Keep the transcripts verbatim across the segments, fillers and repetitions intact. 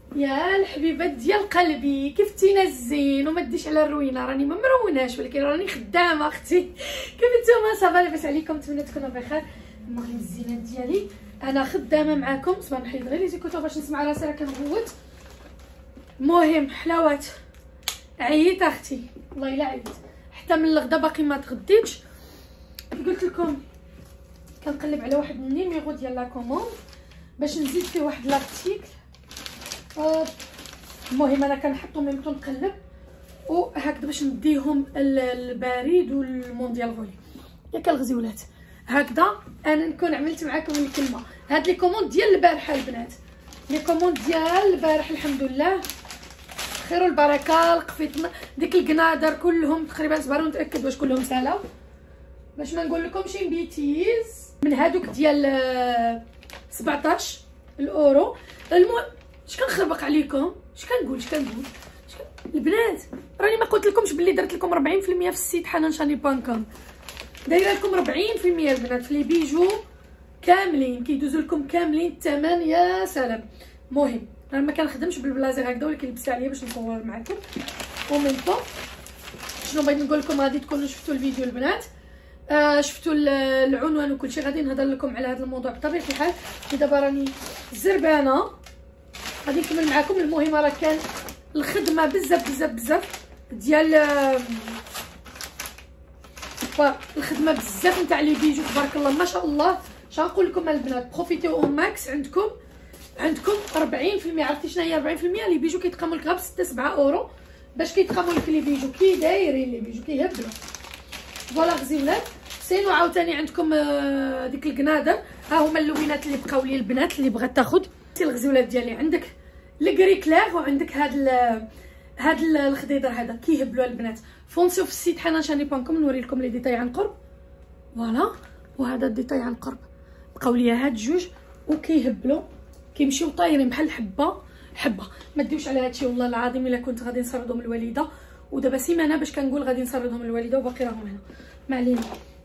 يا الحبيبات ديال قلبي، كيف تينا الزين وما تديش على الروينه. راني ما مروناش ولكن راني خدامه اختي. كيف نتوما؟ صافا لاباس عليكم؟ نتمنى تكونوا بخير. المهم الزينات ديالي انا خدامه معاكم. صباح نحيد غير لي زيكوتو باش نسمع راسي راه كنغوت. المهم حلاوات، عييت اختي والله الا عييت، حتى من الغدا باقي ما تغديتش. قلت لكم كنقلب على واحد النيميرو ديال لا كوموند باش نزيد فيه واحد لارتيكل. المهم انا كنحطو ميمتو نقلب وهكذا باش نديهم البريد والمونديال غولي. ياك الغزولات هكذا انا نكون عملت معكم الكلمه. هاد لي كوموند ديال البارحه البنات، لي كوموند ديال البارح الحمد لله خير والبركه. لقيتنا ديك القنادر كلهم تقريبا صبروا نتاكد واش كلهم سالاو باش ما نقول لكم شي بيتيز. من هادوك ديال سبعطاش الاورو. المهم اش كنخربق عليكم؟ اش كنقول اش كنقول البنات؟ راني ما قلت لكمش بلي درت لكم أربعين في المية في السيت حنان شاني بانكم. دايره لكم أربعين في المية البنات في لي بيجو كاملين، كيدوزوا لكم كاملين الثمن. يا سلام. المهم انا ما كنخدمش بالبلازير هكذا ولكن لبست عليا باش نصور معكم. ومن فوق شنو بغيت نقول لكم؟ غادي تكونوا شفتوا الفيديو البنات، آه شفتوا العنوان وكلشي. غادي نهضر لكم على هذا الموضوع بطبيعه الحال. دابا راني زربانه غادي نكمل معكم. المهم راه كان الخدمه بزاف بزاف بزاف ديال الخدمه بزاف نتاع لي بيجو تبارك الله ما شاء الله. اش غنقول لكم البنات؟ بروفيتيو او ماكس. عندكم عندكم أربعين في المية. عرفتي شنو هي أربعين في المية؟ لي بيجو كيتقاموا لك غير ب ستة سبعة اورو. باش كيتقاموا لك لي بيجو كي دايرين لي بيجو كيهبلوا. فوالا غزيولات. سينو عاوتاني عندكم ديك القنادر. ها هما اللوينات اللي بقاو لي البنات اللي بغات تاخذ. انت الغزولات ديالي عندك الكري كلير وعندك هاد ال هاد الخضيضر هذا كيهبلوا البنات. فونسيو في السيت حنان شاني بانكم نوري لكم لي ديتاي عن قرب. فوالا وهذا الديتاي عن قرب. بقاو لي هاد جوج وكيهبلوا كيمشيو طايرين بحال الحبه حبه. ما ديوش على هادشي والله العظيم الا كنت غادي نسردهم الوالده. ودابا سيمانه باش كنقول غادي نسردهم الوالده وباقي راهم هنا. ما علينا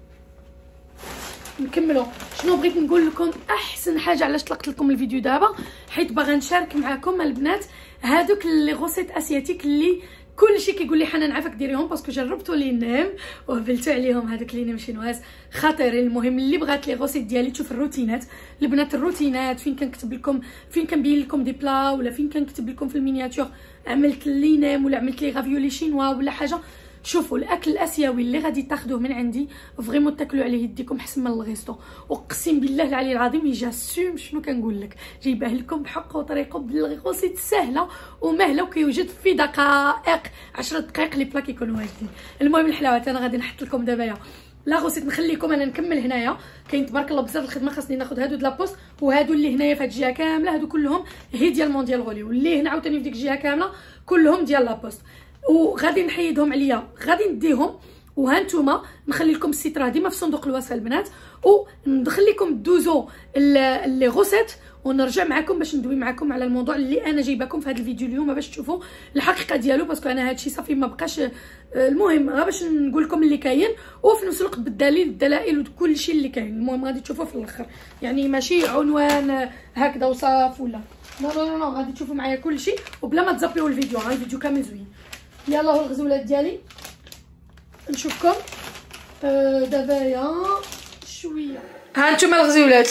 نكملوا. شنو بغيت نقول لكم؟ احسن حاجه علاش طلقت لكم الفيديو دابا حيت باغا نشارك معكم البنات هادوك لي غوسيت اسياتيك اللي كلشي كيقول لي حنان عافاك ديريهم باسكو جربتو لي نيم وهبلتو عليهم. هذوك لي نيم شينواز خطيرين. المهم اللي بغات لي غوسيت ديالي تشوف الروتينات البنات. الروتينات فين كنكتب لكم، فين كنبين لكم دي بلا، ولا فين كنكتب لكم في المينياتور عملت لي نيم ولا عملت لي غافيولي شينوا ولا حاجه. شوفوا الاكل الاسيوي اللي غادي تاخذوه من عندي فريمون تاكلوا عليه يديكم حسن من الغيستو. اقسم بالله العلي العظيم يجاسوم. شنو كنقول لك؟ جايباه لكم بحق وطريقه بالغوسيت سهله ومهله وكيوجد في دقائق عشرة دقائق لي بلا كيكونوا واجدين. المهم الحلاوات انا غادي نحط لكم دابا لا غوسيت نخليكم انا نكمل هنايا. كاين تبارك الله بزاف الخدمه خاصني ناخذ هادو د لابوست وهادو اللي هنايا في هاد الجهه كامله. هادو كلهم هي ديال مونديال غولي واللي هنا عاوتاني في ديك الجهه كامله كلهم ديال لابوست. وغادي نحيدهم عليا غادي نديهم. وهانتوما نخلي لكم السيت راه ديما في صندوق الوصف البنات. وندخل لكم دوزو لي غوسيت ونرجع معكم باش ندوي معكم على الموضوع اللي انا جايباكم في هذا الفيديو اليوم باش تشوفوا الحقيقه ديالو. باسكو انا هادشي صافي ما بقاش. المهم غير باش نقول لكم اللي كاين وفي نفس الوقت بالدليل الدلائل وكل شيء اللي كاين. المهم غادي تشوفوا في الاخر يعني ماشي عنوان هكذا وصاف ولا نو نو نو. غادي تشوفوا معايا كل شيء وبلا ما تزابيو الفيديو. ها الفيديو كامل زوين. يلا هو الغزولات ديالي نشوفكم آه دابا شويه. ها نتوما الغزولات.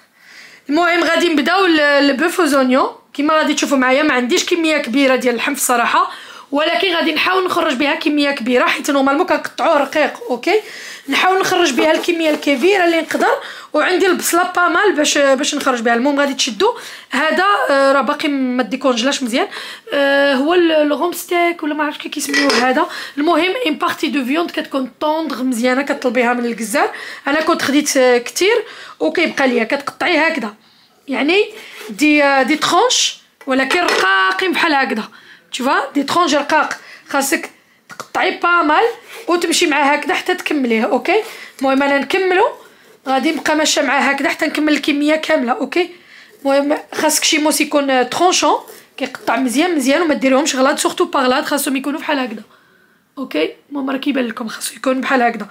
المهم غادي نبداو البوف وزونيون كما غادي تشوفوا معايا. ما عنديش كميه كبيره ديال اللحم الصراحه ولكن غادي نحاول نخرج بها كميه كبيره حيت نورمالمون كنقطعوه رقيق. اوكي نحاول نخرج بها الكميه الكبيره اللي نقدر. وعندي البصله بامال باش باش نخرج بها. المهم غادي تشدوا هذا آه راه باقي ما ديكونجلاش مزيان. آه هو الغوم ستيك ولا ما عرفتش كي كيسميوه هذا. المهم ان بارتي دو فيوند كتكون طوندغ مزيانه كطلبيها من الجزار. انا كنت خديت آه كثير وكيبقى ليا. كتقطعيه هكذا يعني دي آه دي ترونش ولكن رقاقين بحال هكذا. تشوفا دي ترونج رقاق. خاصك تقطعي بامال وتمشي معاه هكذا حتى تكمليه. اوكي المهم انا نكملو غادي نبقى ماشيه معاه هكذا حتى نكمل الكميه كامله. اوكي المهم خاصك شي موس يكون ترونشون كيقطع مزيان مزيان وما ديريهمش غلاط سورتو باغلاط خاصهم يكونوا بحال هكذا. اوكي المهم راه كيبان لكم خاصو يكون بحال هكذا.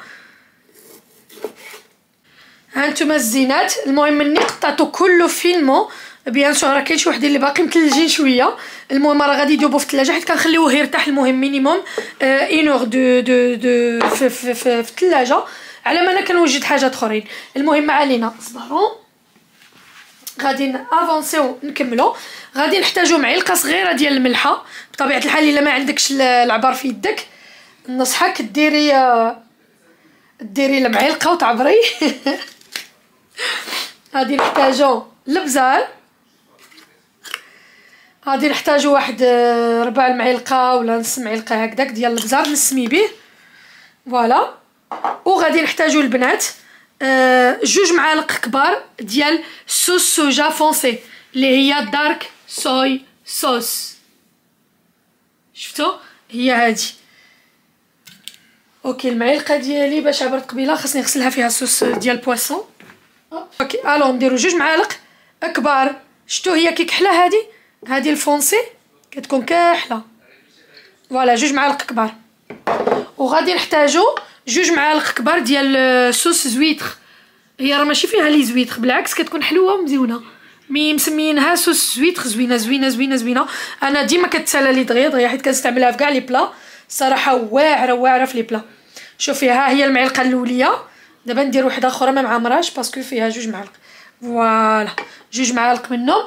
ها نتوما الزينات. المهم مني قطعتو كله فينمون بيان سور راه كاين شي وحدين اللي باقي متلجين شويه. المهم راه غادي يذوبوا في الثلاجه حيت كنخليوه يرتاح المهم مينيموم اون اور دو دو دو في في في الثلاجه على ما انا كنوجد حاجات اخرين. المهم ما علينا، صبروا غادي نافونسيو نكملوا. غادي نحتاجوا معلقه صغيره ديال الملحه. بطبيعه الحال الا ما عندكش العبار في يدك نصحك ديري ديري المعلقه وتعبري. غادي نحتاجوا البزار، غادي نحتاجوا واحد ربع المعلقه ولا نص معلقه هكذاك ديال البزار نسمي به فوالا. وغادي نحتاجوا البنات أه جوج معالق كبار ديال صوص صوجا فونسي اللي هي دارك صوي صوص. شفتوا هي هادي. اوكي المعلقه ديالي باش عبرت قبيله خاصني نغسلها فيها الصوص ديال البواسون. اوكي الو نديرو جوج معالق كبار. شفتوا هي كي كحله هادي هادي الفونسي كتكون كاحله فوالا جوج معالق كبار. وغادي نحتاجو جوج معالق كبار ديال صوص زويتر. هي راه ماشي فيها لي زويتر بالعكس كتكون حلوه ومزيونه مي مسميينها صوص زويتر. زوينه زوينه زوينه زوينه. انا ديما كتسالى لي دغيا دغيا حيت كنستعملها في كاع لي بلا صراحه واعره واعره في لي بلا. شوفي ها هي المعلقه الاوليه. دابا ندير وحده اخرى ما معمراش باسكو فيها جوج معالق فوالا جوج معالق منهم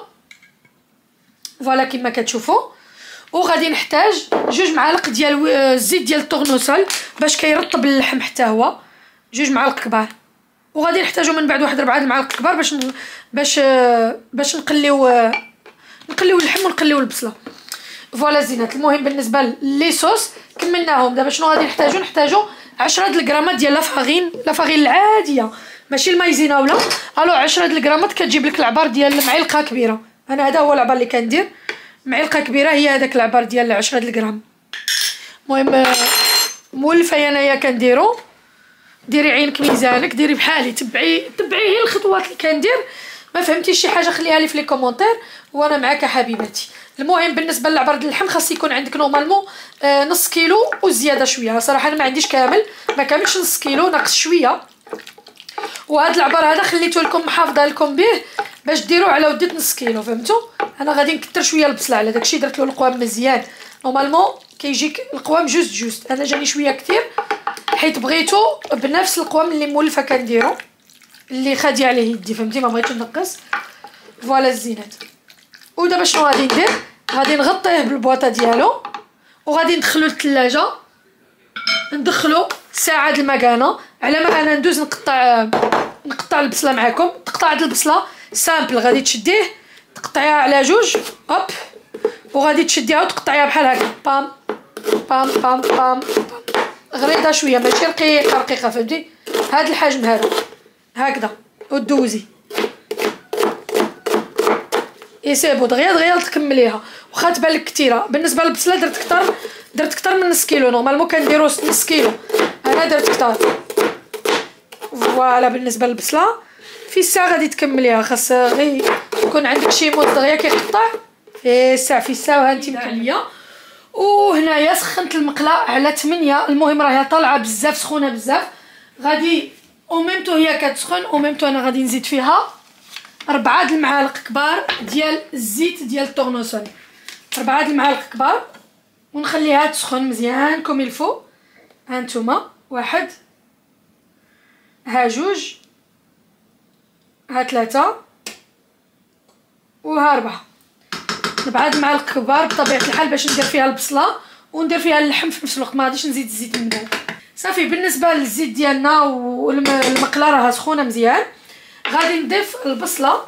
فوالا كما كتشوفوا. وغادي نحتاج جوج معالق ديال الزيت ديال الطورنوسول باش كيرطب اللحم حتى هو جوج معالق كبار. وغادي نحتاجو من بعد واحد ربعة المعالق كبار باش باش باش نقليو نقليو اللحم ونقليو البصله فوالا زينات. المهم بالنسبه لي صوص كملناهم. دابا شنو غادي نحتاجو؟ نحتاجو عشرة د الغرامات ديال لافارين لافارين العاديه ماشي المايزينا ولا الو. عشرة د الغرامات كتجيب لك العبار ديال معلقه كبيره. انا هذا هو العبار اللي كندير معلقه كبيره هي هذاك العبار ديال عشرة د الغرام. المهم مولفه انايا كنديرو. ديري عينك ميزانك ديري بحالي تبعي تبعي هي الخطوات اللي كندير. ما فهمتيش شي حاجه خليها لي في لي كومونتير وانا معاك حبيباتي. المهم بالنسبه للعبار ديال اللحم خاص يكون عندك نورمالمون آه نص كيلو وزياده شويه. صراحه انا ما عنديش كامل ما كاملش نص كيلو ناقص شويه. وهذا العبار هذا خليته لكم محافظه لكم به باش ديروه على وديت نص كيلو فهمتوا. انا غادي نكثر شويه البصله على داكشي درت له القوام مزيان. نورمالمون كيجيك القوام جوست جوست انا جاني شويه كثير حيت بغيتو بنفس القوام اللي مولفه كنديرو اللي خادي عليه يدي فهمتي ما بغيتش نقص فوالا الزينات. ودابا شنو غادي ندير؟ غادي نغطيه بالبواطه ديالو وغادي ندخلو للثلاجه ندخلو ساعه د المكانه على ما انا ندوز نقطع نقطع البصله معكم. تقطع هاد البصله سامبل غادي تشديه تقطعيها على جوج هوب وغادي تشديها وتقطعيها بحال هكا بام بام بام بام غريضه شويه ماشي رقيقه رقيقه فهمتي. هاد الحجم هذا هكذا ودوزي اي سيبو دغيا دغيا تكمليها. واخا تبان لك كثيره بالنسبه للبصله درت كثر درت كثر من نص كيلو. نورمالمون كنديرو نص كيلو انا درت كثر فوالا. بالنسبه للبصله في الساعه غادي تكمليها خاص غير يكون عندك شي مود دغيا كيقطع في الساعه في الساعه وهانتي مكمليه. وهنايا سخنت المقله على ثمانية. المهم راهي طالعه بزاف سخونه بزاف. غادي او ميم تو هي كتسخن او ميم تو انا غادي نزيد فيها أربعة د المعالق كبار ديال الزيت ديال الطورنوسول. أربعة د المعالق كبار ونخليها تسخن مزيان كوم الفو. ها نتوما واحد ها جوج ها ثلاثة وها أربعة. أربعة د المعالق كبار بطبيعة الحال باش ندير فيها البصلة وندير فيها اللحم في نفس الوقت ما غاديش نزيد الزيت من بعد. صافي بالنسبه للزيت ديالنا والمقله راها سخونه مزيان. غادي نضيف البصله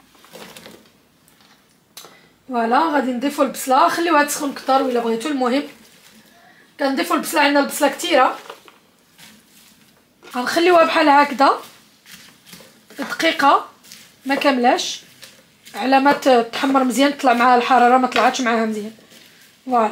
فوالا غادي نضيفوا البصله خليوها تسخن كثر ولا بغيتو. المهم كنضيفوا البصله عندنا البصله كثيره غنخليوها بحال هكذا دقيقه ما كاملاش على ما تحمر مزيان تطلع معها الحراره ما طلعتش معها مزيان فوالا.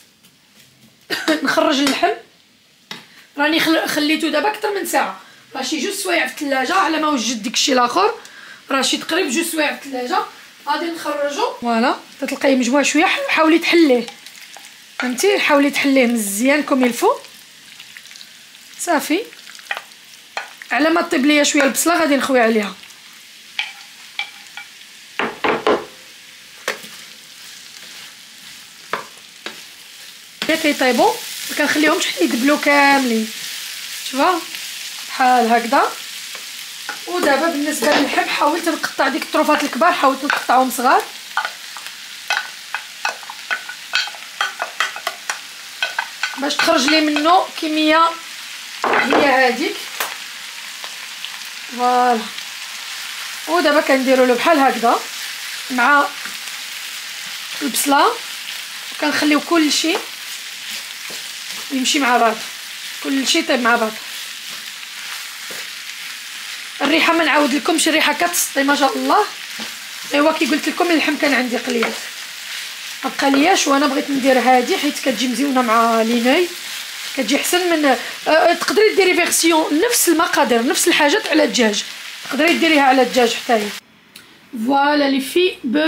نخرج اللحم راني خليته دابا اكثر من ساعه راه شي جوج سوايع في الثلاجه على ما وجد داكشي الاخر راه شي تقريبا جوج سوايع في الثلاجه. غادي نخرجو فوالا تلقاي مجموع شويه. حاولي تحليه فهمتي حاولي تحليه مزيان كوم الفو صافي. على ما طيب ليا شويه البصله غادي نخوي عليها هكا كيطيبوا، ما كنخليهمش حتى يدبلوا كاملين، شوفوا بحال هكذا. ودابا بالنسبه للحب حاولت نقطع ديك الطروفات الكبار، حاولت نقطعهم صغار باش تخرج لي منه كميه هي هذيك. فوالا ودابا كنديروا له بحال هكذا مع البصله، وكنخليو كلشي يمشي مع بعض، كلشي يطيب مع بعض. الريحه ما نعاود لكمش، الريحه كتسطي ما شاء الله. ايوا كي قلت لكم اللحم كان عندي قليل ما بقى لياش، وانا بغيت ندير هذه حيت كتجي مزيونه مع ليناي، كتجي احسن من أه تقدري ديري فيرسيون نفس المقادير نفس الحاجات على الدجاج، تقدري ديريها على الدجاج حتى هي. فوالا لي في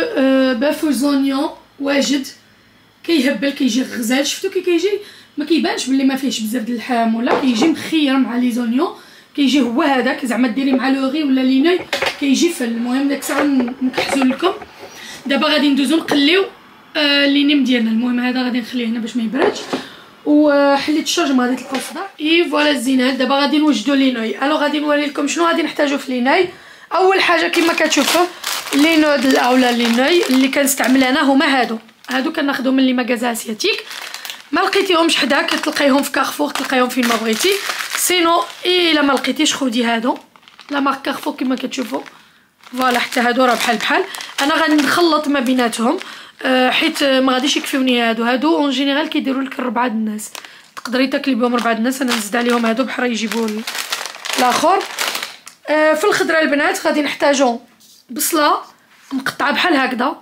بوف زونيون واجد كيهبل، كيجي غزال. شفتو كي كيجي ما كيبانش بلي ما فيهش بزاف د اللحم، ولا كيجي مخير مع لي زونيون، كيجي هو هذاك زعما ديري مع لوغي ولا ليناي كيجي فل. المهم داك الساعه نكحزو لكم. دابا غادي ندوزو نقليو آه لينيم ديالنا. المهم هذا غادي نخليه هنا باش ما يبردش، وحليت الشارج غادي تلقاو الصداع. اي فوالا الزينات. دابا غادي نوجدو ليناي. الو غادي نوري لكم شنو غادي نحتاجو في ليناي. اول حاجه كما كتشوفوا لي نود اولا ليناي اللي كنستعمل انا هما هادو هادو كناخذهم من لي ماغازا اسياتيك. ما لقيتيهمش حداك تلقايهم في كارفور، تلقايهم فين ما بغيتي. سينو الا ما لقيتيش خدي هادو لا مارك كارفور كما كتشوفوا. فوالا حتى هادو راه بحال بحال. انا غادي نخلط ما بيناتهم أه حيت ما غاديش يكفيوني هادو. هادو اون جينيرال كيديروا لك ربعه الناس، تقدري تاكلي بهم ربعه الناس. انا نزيد عليهم هادو بحال يجيبوا الاخر. أه في الخضره البنات غادي نحتاجو بصله مقطعه بحال هكذا،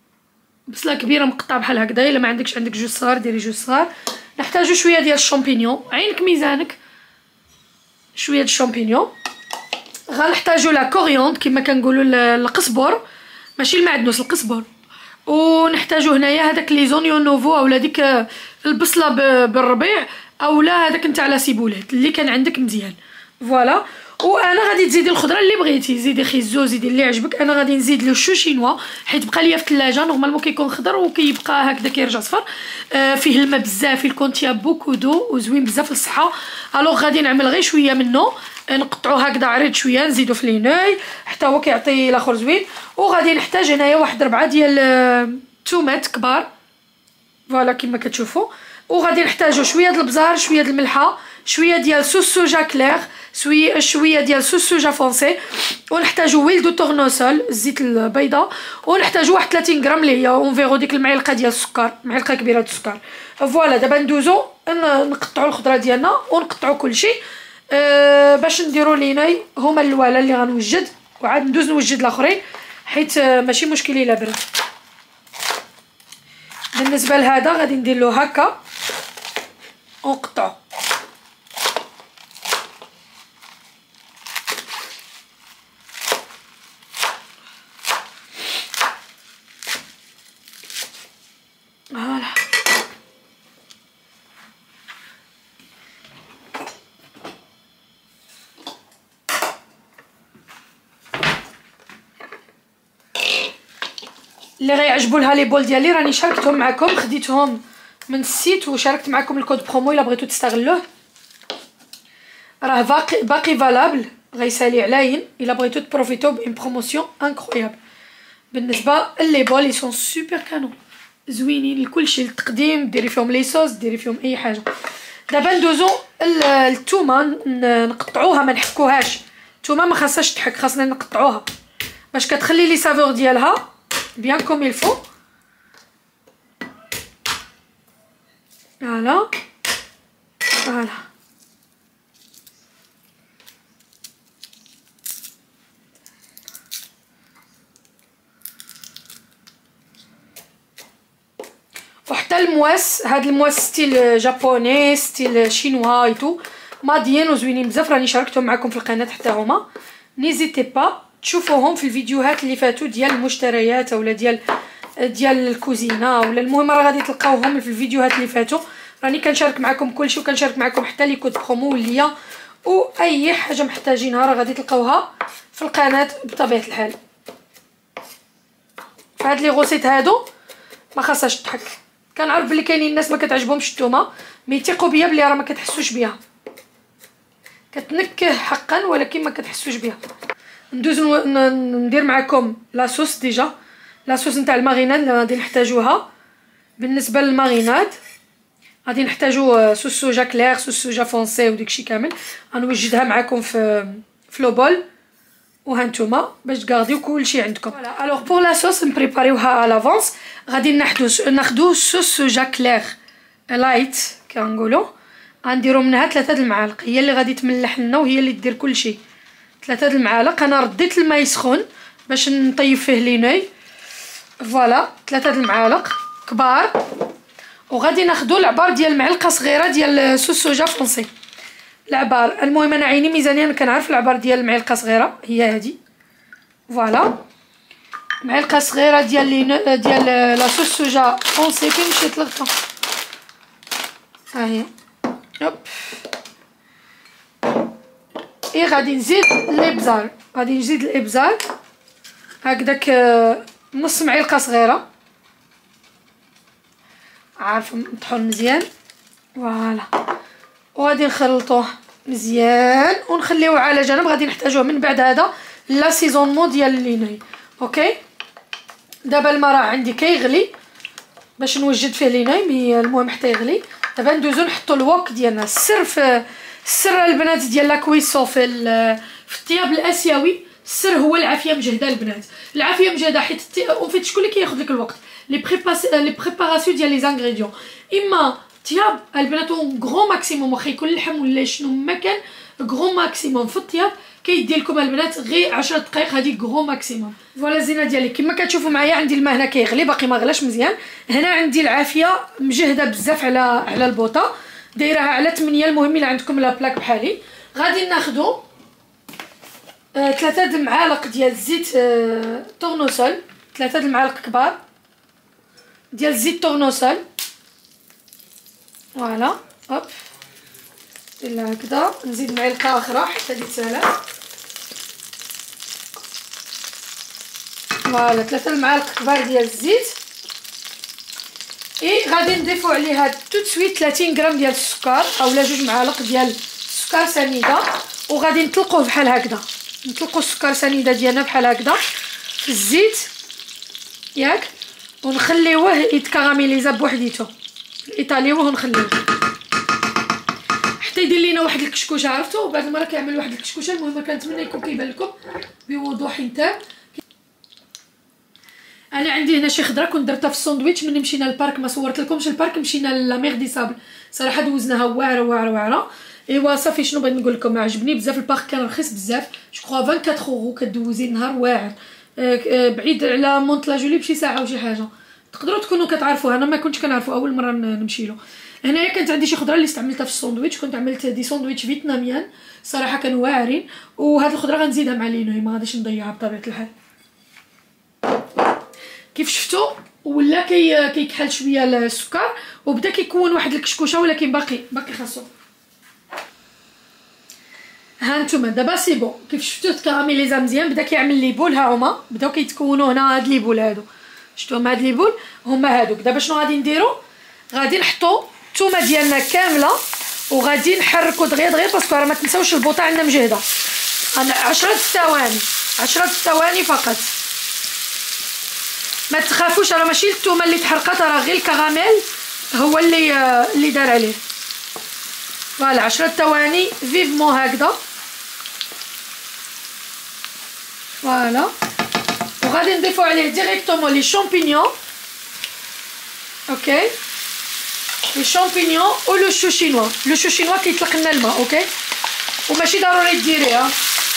بصله كبيره مقطعه بحال هكذا. الا ما عندكش عندك جوج صغار ديري جوج صغار. نحتاجو شويه ديال الشامبينيون، عينك ميزانك، شويه د الشامبينيون. غنحتاجو لا كوريوند كما كنقولوا القزبر، ماشي المعدنوس القزبر. ونحتاجو هنايا هذاك لي زونيون نوفو اولا ديك البصله بالربيع اولا هذاك نتاع لا سيبولات اللي كان عندك مزيان. فوالا. وانا غادي تزيدي الخضره اللي بغيتي، زيدي خيزو زيدي اللي عجبك. انا غادي نزيد له شو شينوا حيت بقى ليا في الثلاجه. نورمالمون كيكون خضر وكيبقى هكذا كيرجع صفر. آه فيه الماء بزاف، فيه الكونتيا بوكو دو وزوين بزاف للصحه. الوغ غادي نعمل غير شويه منه، نقطعو هكذا عريض شويه، نزيدو في ليناي حتى هو كيعطي الاخر زوين. وغادي نحتاج هنايا واحد ربعه ديال الثومات كبار فوالا كما كتشوفوا. وغادي نحتاجو شويه ديال البزار، شويه ديال الملحه، شويه ديال صوص سوجا كلير، شويه شويه ديال صوص سوجا فونسي. ونحتاجو ويل دو تورنوسول الزيت البيضاء. ونحتاجو واحد ثلاثين غرام اللي هي اونفيرو ديك المعلقه ديال السكر، معلقه كبيره ديال السكر. فوالا دابا ندوزو نقطعوا الخضره ديالنا ونقطعوا كلشي أه باش نديرو ليناي. هما الاولى اللي غنوجد وعاد ندوز نوجد الاخرين حيت ماشي مشكل الا برد. بالنسبه لهذا غادي ندير له هكا ونقطعو. فوالا اللي غيعجبوا لها لي بول ديالي راني شاركتهم معكم، خديتهم من السيت وشاركت معكم الكود برومو الا بغيتو تستغلوه. راه باقي باقي فالابل، غيسالي علاين الا بغيتو تبروفيتو بان بروموسيون انكرويابل. بالنسبه لي بول لي سون سوبر كانون زوينين لكلشي، للتقديم ديري فيهم لي صوص ديري فيهم اي حاجه. دابا ندوزو الثومه نقطعوها ما نحكوهاش. الثومه ما خاصهاش تحك، خاصنا نقطعوها باش كتخلي لي سافور ديالها بيان كوم يلفو. فوالا فوالا وحتى المواس، هاد المواس ستيل جابوني ستيل شينوا ايتو ماديين وزوينين بزاف، راني شاركتهم معكم في القناه حتى هما. نيزيتي با تشوفوهم في الفيديوهات اللي فاتوا ديال المشتريات اولا ديال ديال الكوزينه ولا المهم راه غادي تلقاوهم في الفيديوهات اللي فاتوا. راني كنشارك معكم كلشي وكنشارك معكم حتى لي كود برومو ليا واي حاجه محتاجينها راه غادي تلقاوها في القناه بطبيعه الحال. فهاد لي غوسيت هادو ما خاصهاش تحك، كنعرف بلي كاينين الناس ما كتعجبهمش الثومه، مي ثقوا بيا بلي راه ما كتحسوش بها، كتنكه حقا ولكن ما كتحسوش بها. ندوز ندير معكم لاصوص. ديجا لاصوص نتاع الماريناد اللي غادي نحتاجوها. بالنسبه للماريناد غادي نحتاجو صوص سوجا كلير، صوص سوجا فونسي وداكشي كامل. غنوجدها معكم في في لو بول، وهانتوما باش تغارديو كلشي عندكم. فوالا الوغ بور لاصوص نبريباريوها على لافونس. غادي نحدو ناخدو صوص سوجا كلير لايت كنقولوا، غنديرو منها ثلاثه د المعالق، هي اللي غادي تملح لنا وهي اللي دير كلشي. ثلاثه د المعالق. انا رديت الماء يسخن باش نطيب فيه لينوي. فوالا ثلاثه د المعالق كبار. وغادي ناخدو العبار ديال المعلقه صغيره ديال صوص سوجا فرونسي. العبار المهم انا عيني ميزانيه، انا كنعرف العبار ديال المعلقه صغيره هي هذه. فوالا معلقه صغيره ديال لي ديال لا صوص سوجا فرونسي. فين مشيت لغطا؟ ها هي. هوب. اي غادي نزيد الابزار، غادي نزيد الابزار هكداك نص معلقه صغيره، عارفه مطحون مزيان. فوالا وغادي نخلطوه مزيان ونخليوه على جنب. غادي نحتاجوه من بعد هذا لاسيزونمون ديال لينوي. اوكي دابا الماء راه عندي كيغلي باش نوجد فيه لينوي، مي المهم حتى يغلي. دابا ندوزو نحطو الوك ديالنا. السر في السر البنات ديال لاكويسون في في الطياب الاسيوي، السر هو العافيه مجهده البنات. العافيه مجهده حيت اون فيت شكون اللي كياخذ لك الوقت؟ لي بريباس لي بريباراسيون ديال لي زانغريديون. اما طياب البنات غرو ماكسيموم، واخا يكون اللحم ولا شنو ما كان غرو ماكسيموم في الطياب كيدير لكم البنات غير عشر دقائق، هذه غرو ماكسيموم. فوالا الزينه ديالي كما كتشوفوا معايا عندي الماء هنا كيغلي، باقي ما غلاش مزيان. هنا عندي العافيه مجهده بزاف على على البوطه، دايرها على ثمانية. المهم الا عندكم لا بلاك بحالي غادي ناخذوا آه ثلاثه د المعالق ديال الزيت آه طورنوسول، ثلاثه د المعالق كبار ديال الزيت طورنوسول. فوالا هوب الا هكذا. نزيد معلقه اخرى حتى هذه تسالى. فوالا ثلاثه المعالق كبار ديال الزيت. اي غادي نضيفوا عليها تو سويت ثلاثين غرام ديال السكر اولا جوج معالق ديال السكر سنيده، وغادي نطلقوه بحال هكذا. نطلقوا السكر سنيده ديالنا بحال هكذا في الزيت ياك، ونخليوه يتكراميليزا بوحديتو، ايطاليوه ونخليوه حتى يدير لينا واحد الكشكوشه. عرفتوا بعد المره كيعمل واحد الكشكوشه. المهم كنتمنى يكون كيبان لكم بوضوح تام. انا عندي هنا شي خضره كنت درتها في الساندويتش. ملي مشينا للبارك ما صورت لكمش البارك، مشينا لا ميغ دي سابل، صراحه دوزناها واعره واعره واعره. ايوا صافي شنو بغيت نقول لكم، عجبني بزاف البارك، كان رخيص بزاف. جو كخوا أربعة وعشرين اورو كدوزي نهار واعر. بعيد على مونت لا جولي بشي ساعه وشي حاجه. تقدروا تكونوا كتعرفوها، انا ما كنتش كنعرفو اول مره نمشي له. هنايا كانت عندي شي خضره اللي استعملتها في الساندويتش. كنت عملت دي ساندويتش فيتناميان صراحه كانوا واعرين. وهاد الخضره غنزيدها مع لينوي، ما غاديش نضيعها بطبيعه الحال. كيف شفتوا ولا كي كيكحل شويه السكر وبدا كيكون واحد الكشكوشه، ولكن باقي باقي خاصو. ها نتوما دابا سي بون. كيف شفتوا تكراميليزا مزيان، بدا كيعمل لي بول. ها هما بداو كيتكونوا هنا هاد لي بول هادو. شفتوهم هاد لي بول هما هادوك. دابا شنو غادي نديرو؟ غادي نحطو الثومه ديالنا كامله وغادي نحركو دغيا دغيا، باسكو راه ما تنساوش البوطه عندنا مجهده. عشرة ثواني عشرة ثواني فقط. ما تخافوش، راه ماشي الثومه اللي تحرقات، راه غير الكراميل هو اللي اللي دار عليه. فوالا عشرة ثواني فيفمون هكذا. فوالا وغادي نضيفو عليه ديريكتومون لي شامبينيون. اوكي لي شامبينيون و لو شو شينوا. لو شو شينوا كيطلق لنا الماء. اوكي وماشي ضروري ديريها.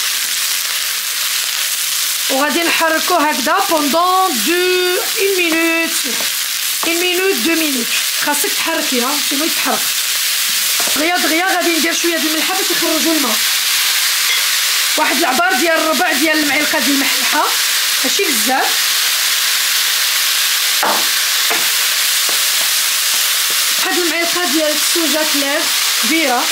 وغادي نحركو هكذا بوندون دو اون مينوت اون مينوت دو مينوت. خاصك تحركيها سينو يتحرق. دغيا دغيا غادي ندير شويه ديال الملحه باش يخرجوا الماء. واحد العبار ديال الربع ديال المعلقه ديال الملحه، ماشي بزاف. واحد المعلقه ديال السوجا كلير كبيره.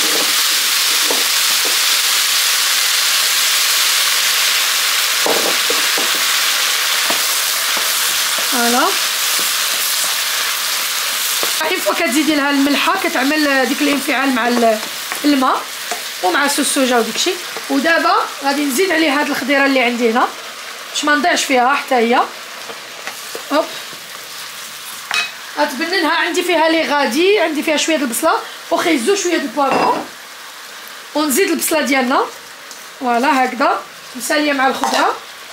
فوالا اين فوا كتزيدي لها الملحه كتعمل ديك الانفعال مع الماء ومع سوس السوجه وداكشي. ودابا غادي نزيد عليه هاد الخضيره اللي عندي هنا باش ما نضيعش فيها حتى هي. هوب غتبننها. عندي فيها لي غادي، عندي فيها شويه د البصله وخيزو شويه د البوافون، ونزيد البصله ديالنا فوالا هكذا مساليه مع الخضره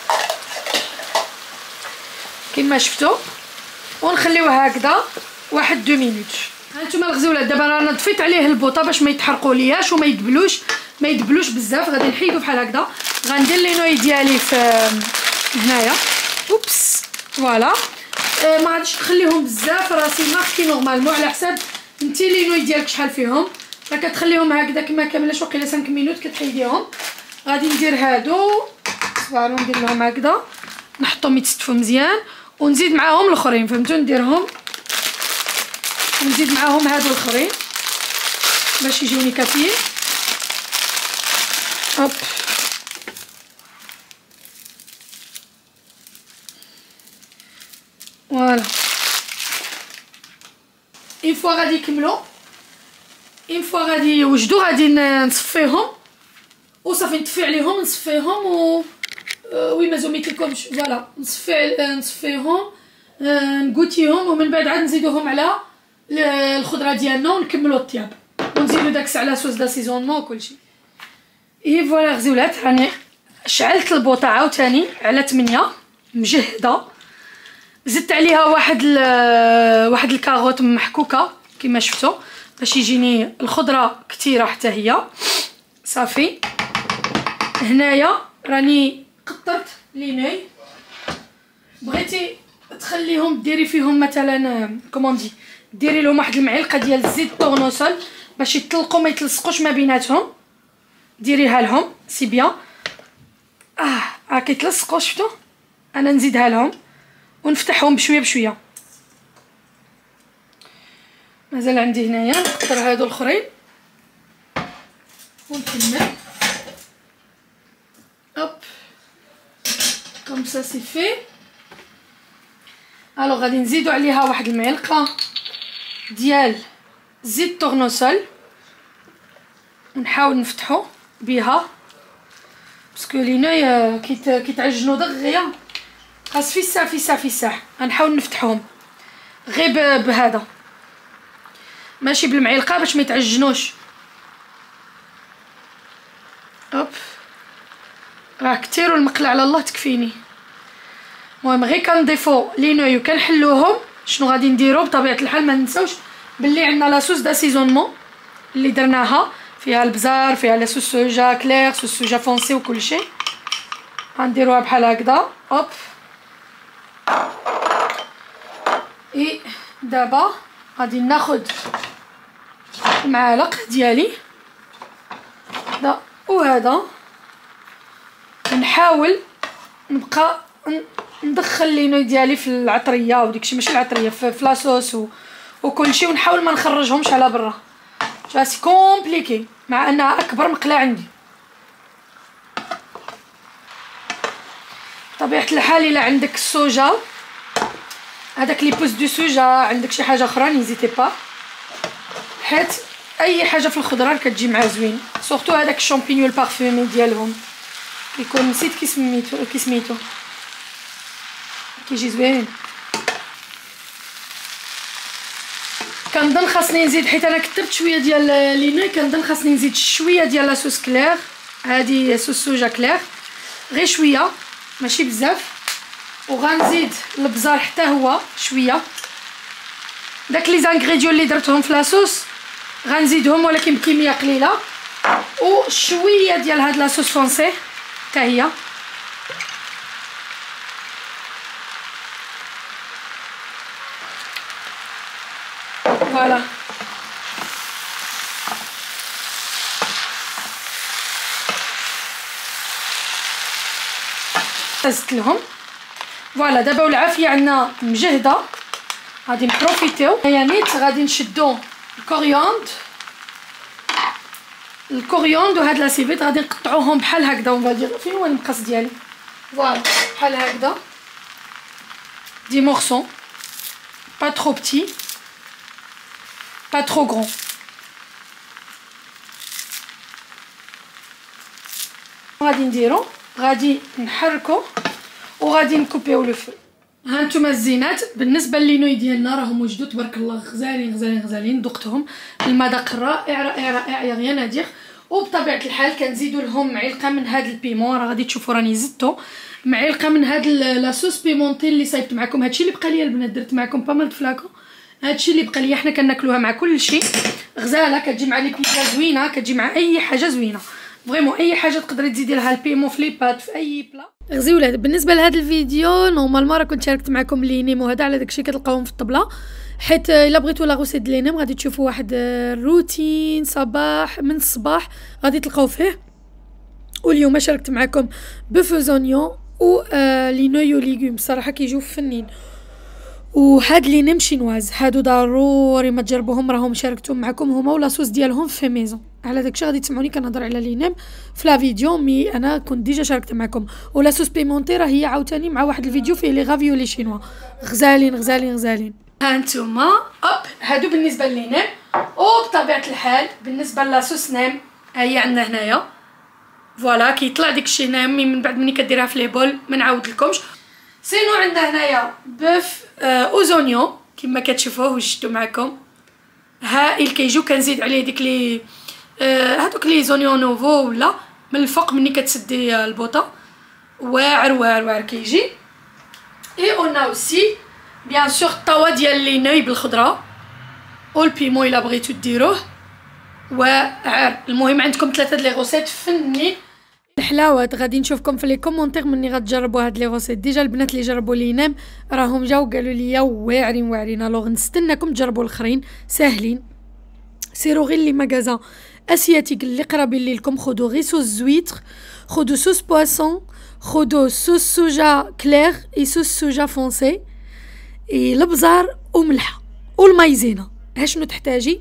كما شفتوا، ونخليوها هكذا واحد دو مينوت. هانتوما الغزولات دابا رانا طفيت عليه البوطه باش ما يتحرقوا لياش وما يدبلوش ما يدبلوش بزاف. غادي نحيدو بحال هكذا. غندير لي نوي ديالي في هنايا. اوبس فوالا. آه ما غاديش نخليهم بزاف راسي ماركي نورمالمون على حساب نتي لي نوي ديالك شحال فيهم. فكتخليهم هكذا كما كاملاش واقيلا خمسة مينوت كتحيديهم. غادي ندير هادو صبارو ندير لهم هكذا نحطهم يتستفوا مزيان ونزيد معاهم الاخرين فهمتوا. نديرهم ونزيد معاهم هادو الاخرين باش يجوني كافيين. هوب فوالا. اون فوا غادي يكملوا اون فوا غادي يوجدوا غادي نصفيهم وصافي نطفي عليهم نصفيهم و وي مازال ميتلكمش فوالا. نصفي نصفيهم نغوتيهم ومن بعد عاد نزيدوهم على الخضره ديالنا ونكملوا الطياب ونزيدو داكس على صوص داسيزونمون وكلشي. اي فوالا غزولات راني شعلت البوطه عاوتاني على ثمانية مجهده. زدت عليها واحد واحد الكاروت محكوكه كما شفتوا باش يجيني الخضره كثيره حتى هي. صافي هنايا راني قطرت ليناي. بغيتي تخليهم ديري فيهم مثلا كوموندي ديري لهم واحد المعلقه ديال الزيت طورنوسول باش يطلقوا ما يتلصقوش ما بيناتهم. ديريها لهم سي بيان. اه ها كيتلصقوا شفتوا. انا نزيدها لهم ونفتحهم بشويه بشويه. مازال عندي هنايا نقطر هادو الاخرين ونكمل. هوب كوم سا سي في. الوغ غادي نزيدو عليها واحد المعلقه ديال زيت طورنوسول ونحاول نفتحو بها باسكو لينا كيت كيتعجنوا دغيا خاص في الساع في الساع في الساع. غنحاول نفتحهم غير بهذا ماشي بالمعلقه باش ما يتعجنوش. هوب راه كثير والمقله على الله تكفيني. المهم غير كنضيفو لي نوي وكنحلوهم. شنو غادي نديرو بطبيعه الحال ما ننساوش باللي عندنا لاصوص داسيزونمون اللي درناها فيها البزار فيها لا صوص سوجا كلير صوص سوجا فونسي وكلشي. غنديروها بحال هكذا. هوب اي دابا غادي ناخد المعالق ديالي هذا وهذا نحاول نبقى ندخل لينو ديالي في العطريه وديكشي ماشي العطريه في لاصوص وكلشي ونحاول ما نخرجهمش على برا. سي كومبليكي مع انها اكبر مقله عندي. بطبيعه الحال الا عندك السوجا هذاك لي بوس دو سوجا عندك شي حاجه اخرى نيزيتي با حيت اي حاجه في الخضره كتجي مع زوين. سورتو هذاك الشامبينيو البارفومي ديالهم كيكون نسيت كي سميتو كي سميتو كيجي زوين. كنظن خاصني نزيد حيت انا كثرت شويه ديال ليناي. كنظن خاصني نزيد شويه ديال لاصوص كلير. هذه صوص سوجا كلير غير شويه ماشي بزاف. وغنزيد البزار حتى هو شويه. داك لي زانغريديون اللي درتهم في لاصوص غنزيدهم ولكن بكميه قليله. وشويه ديال هاد لاصوص فونسي حتى هي. فوالا زدت لهم. فوالا دابا والعافيه عندنا مجهده. غادي نبروفيتيو يعني غادي نشدو الكوريوند الكوريوند وهاد لاسيفيت غادي نقطعوهم بحال هكذا. ونفادير فين هو المقص ديالي. فوالا بحال هكذا دي مورسون با ترو بتي. با ترو غران. غادي نديرو غادي نحركو وغادي نكوبيو لو فو. ها نتوما الزينات بالنسبه للينوي ديالنا راهم وجدوا تبارك الله غزالين غزالين غزالين. ذقتهم المذاق رائع رائع رائع يا غير نادير. وبطبيعه الحال كنزيدوا لهم معلقه من هذا البيمون، راه غادي تشوفوا راني زدتو معلقه من هاد لاصوص بيمونتي اللي صايبت معكم. هادشي اللي بقى ليا البنات درت معكم بامال فلاكو. هادشي اللي بقى ليا حنا كناكلوها مع كل شيء غزاله، كتجي مع لي بيتزا زوينه، كتجي مع اي حاجه زوينه فريمون. اي حاجه تقدري تزيدي لها البيمون في لي بات في اي بلا. غزي ولاد بالنسبه لهذا الفيديو نورمالمون راه كنت شاركت معكم لي نيم وهذا على داكشي كتلقاوهم في الطبله، حيت الا بغيتوا لا غوسيت ديال لي نيم غادي تشوفوا واحد الروتين صباح من الصباح غادي تلقاو فيه. واليوم شاركت معكم بفوزونيون و آه لي نويو ليغوم صراحه كيجيو فنين. وهاد لي نيم شينواز هادو ضروري ما تجربوهم، راهم شاركتهم معكم هما ولا صوص ديالهم في ميزون. على داكشي غادي تسمعوني كنهضر على لي نيم في لا فيديو، مي انا كنت ديجا شاركت معكم. ولا صوص بيمونتي راه هي عاوتاني مع واحد الفيديو فيه لي غافيولي شينوا غزالين غزالين غزالين. ها نتوما اوب هادو بالنسبه لي نيم. وبطبيعه الحال بالنسبه لاصوص نيم هي عندنا هنايا فوالا كيطلع داكشي نامي من بعد ملي كديرها في لي بول ما نعاود لكمش. سينو عندنا هنايا بوف آه اوزونيون كما كتشوفوه وشفتو معكم هائل. كيجيو كنزيد عليه ديك لي آه هادوك لي زونيون نوفو ولا من الفوق مني كتسدي البوطه واعر واعر واعر كيجي. اي اون اوسي بيان سور الطوا ديال لي نوي بالخضره والبيمون الا بغيتو ديروه واعر. المهم عندكم ثلاثه لي غوسيت فنين الحلاوات. غادي نشوفكم في لي كومونتير مني غتجربوا هاد لي غوسيت. ديجا البنات اللي جربوا لي نام راهم جاو قالوا لي واعرين واعرين. الوغ نستناكم تجربوا الاخرين ساهلين. سيروا غير لي ماغازان اسياتيك اللي قرابين ليكم، خذوا غير صوص زويتر، خذوا صوص بواسون، خذوا صوص سوجا كلير اي صوص سوجا فونسي اي البزار وملحه والمايزينا. ها شنو تحتاجي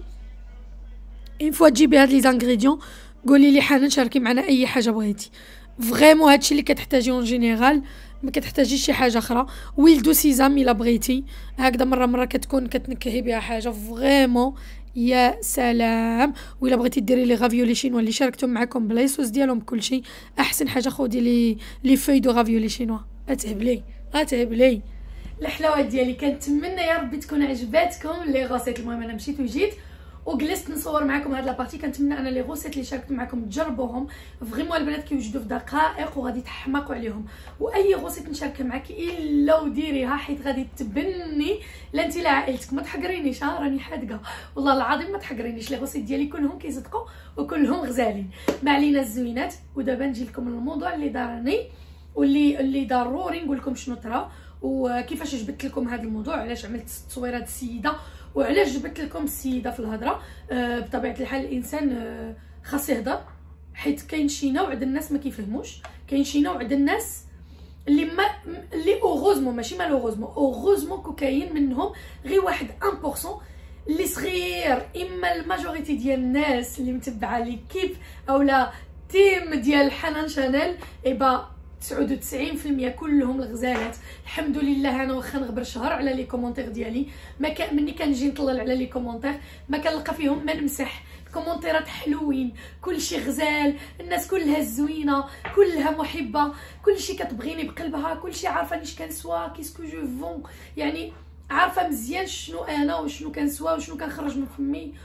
اين فوا تجيبي هاد لي زانغريديون قولي لي حنان شاركي معنا اي حاجه بغيتي. فريمون هادشي اللي كتحتاجي اون جينيرال، ما كتحتاجيش شي حاجه اخرى. ويل دو سيزام الا بغيتي هكذا مره مره كتكون كتنكهي بها حاجه فريمون يا سلام. وإلا بغيتي ديري لي غافيولي شينوا اللي شاركتهم معكم بلا صوص ديالهم كلشي احسن حاجه خودي لي لي فوي دو غافيولي شينوا. اتهبلي اتهبلي الحلاوات ديالي. كنتمنى يا ربي تكون عجباتكم لي غوسيت. المهم انا مشيت وجيت وجلست نصور معكم هاد لابارتي. كنتمنى انا لي غوسيت اللي شاركت معكم تجربوهم فريمون. البنات كيوجدوا في دقائق وغادي تحماقوا عليهم. واي غوسيت نشاركها معك الا وديريها حيت غادي تبني لا انت لا عائلتك. ما تحقرينيش ها راني حادقه والله العظيم ما تحقرينيش. لي غوسيت ديالي كلهم كيصدقوا وكلهم غزالين. ما علينا الزوينات. ودابا نجي لكم الموضوع اللي دارني واللي اللي ضروري نقول لكم شنو طرا وكيفاش جبت لكم هذا الموضوع، علاش عملت تصويره السيده وعلاش جبت لكم السيده في الهضره. أه بطبيعه الحال الانسان أه خاص يهضر حيت كاين شي نوع عند الناس ما كيفهموش، كاين شي نوع عند الناس اللي ما اللي اوغوزمون ماشي مالوغوزمون اوغوزمون كاين منهم غير واحد واحد بالمية اللي صغير. اما الماجوريتي ديال الناس اللي متبعه ليكيب اولا تيم ديال حنان شانيل ايبا تسعة وتسعين بالمية كلهم الغزالات. الحمد لله انا واخا نغبر شهر على لي كومونتير ديالي ما كان مني كنجي نطلل على لي كومونتير ما كنلقى فيهم ما نمسح. الكومونتيرات حلوين كلشي غزال، الناس كلها زوينه كلها محبه، كلشي كتبغيني بقلبها، كلشي عارفه اش كنسوا كيسكو جو فون، يعني عارفه مزيان شنو انا وشنو كنسوا وشنو كنخرج من فمي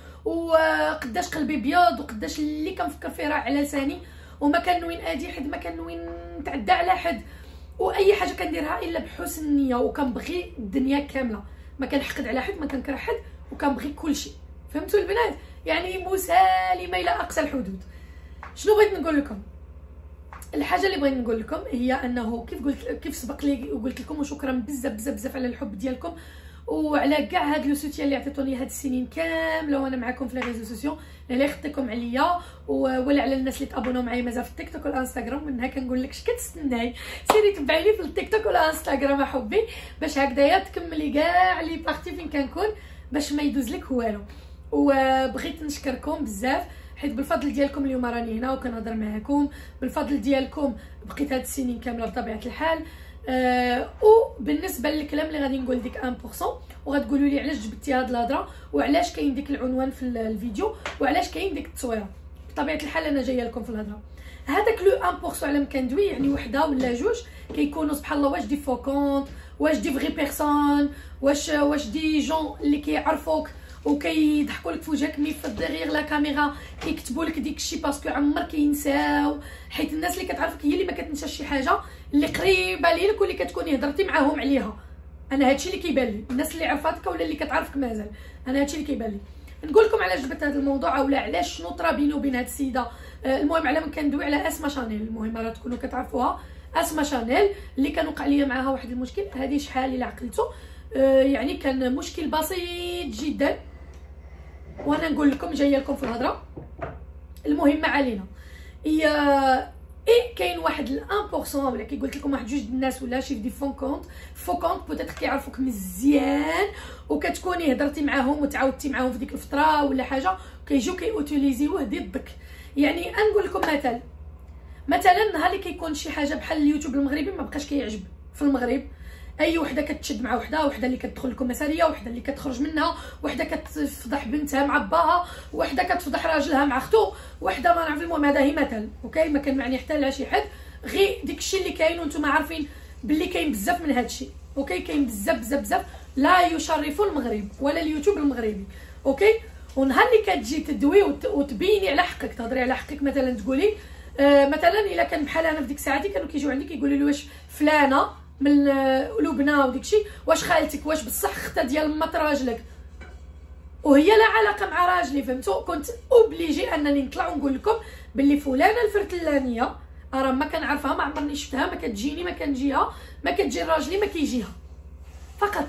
وقداش قلبي بياض وقداش اللي كنفكر فيه راه على لساني وما كنوين ادي حد ما كنوين نتعدى على حد. واي حاجه كنديرها الا بحسن النيه وكنبغي الدنيا كامله، ما كنحقد على حد ما كنكره حد وكنبغي كلشي. فهمتوا البنات؟ يعني مسالمه الى اقصى الحدود. شنو بغيت نقول لكم؟ الحاجه اللي بغيت نقول لكم هي انه كيف قلت كيف سبق لي وقلت لكم وشكرا بزاف بزاف بزاف على الحب ديالكم وعلى كاع هاد لو سوتيان اللي عطيتوني هاد السنين كامله وانا معكم في لي ريزو سوسيو اللي خدتكم عليا ولا على الناس اللي تابوناو معايا مازال في التيك توك والانستغرام. منها كنقول لك اش كتستناي سيري تبعيني في التيك توك والانستغرام احبي باش هكذايا تكملي كاع لي بارتي فين كنكون باش ما يدوز لك والو. وبغيت نشكركم بزاف حيت بالفضل ديالكم اليوم راني هنا وكنهضر معكم، بالفضل ديالكم بقيت هاد السنين كامله بطبيعه الحال. أه وبالنسبه للكلام اللي غادي نقول ديك واحد بالمية وغتقولوا لي علاش جبتي هاد الهضره وعلاش كاين ديك العنوان في الفيديو وعلاش كاين ديك التصويره. بطبيعه الحال انا جايه لكم في الهضره. هذاك لو واحد بالمية على ما كندوي يعني وحده ولا جوج كيكونوا سبحان الله واش دي فوكونت واش دي فغي بيرسون واش واش دي جون اللي كيعرفوك وكيضحكوا لك في وجهك مي في دغيغ لا كاميرا كيكتبوا لك ديك الشيء باسكو عمر كينساو، حيت الناس اللي كتعرفك هي اللي ما كتنساش شي حاجه اللي قريبه ليك واللي كتكوني هضرتي معاهم عليها. انا هادشي اللي كيبان لي الناس اللي عرفاتك ولا اللي كتعرفك مازال، انا هادشي اللي كيبان لي. نقول لكم علاش جبت هذا الموضوع اولا علاش شنو طرا بيني وبين هاد السيده. المهم على من كندوي على اسما شانيل، المهم راه تكونوا كتعرفوها. اسما شانيل اللي كان وقع ليا معاها واحد المشكل، هذه شحال الا عقلتو آه يعني كان مشكل بسيط جدا وانا نقول لكم جايه لكم في الهضره. المهم ما علينا، هي اي كاين واحد واحد بالمية ولا كي قلت لكم واحد جوج الناس ولا شي دي فون كونت فون كونت بوتيتر كيعرفوك مزيان وكتكوني هضرتي معاهم وتعاودتي معاهم في ديك الفتره ولا حاجه كيجيو كيوتيليزيوه ضدك. يعني نقول لكم مثال، مثلا نهار اللي كيكون شي حاجه بحال اليوتيوب المغربي ما بقاش كيعجب في المغرب، اي وحده كتشد مع وحده، وحده اللي كتدخل لكم مساريه، وحده اللي كتخرج منها، وحده كتفضح بنتها مع باها، وحده كتفضح راجلها مع اختو، وحده ما نعرف. المهم هذا هي مثل اوكي، ما كنمعني حتى لا شي حد، غير داكشي اللي كاين وانتم عارفين باللي كاين بزاف من هادشي اوكي. كاين بزاف بزاف بزاف لا يشرف المغرب ولا اليوتيوب المغربي اوكي. ونهار اللي كتجي تدوي وتبيني على حقك، تهضري على حقك، مثلا تقولي آه مثلا الا كان بحال انا في ديك الساعه كانوا كيجيو عندي كيقولوا لي واش فلانه من لبنى وداكشي واش خالتك واش بصح اختها ديال مات راجلك، وهي لا علاقه مع راجلي فهمتوا. كنت اوبليجي انني نطلع ونقول لكم باللي فلانه الفرتلانيه راه ما كنعرفها، ما عمرني شفتها، ما كتجيني، ما كنجيها، ما كتجي راجلي، ما كيجيها فقط.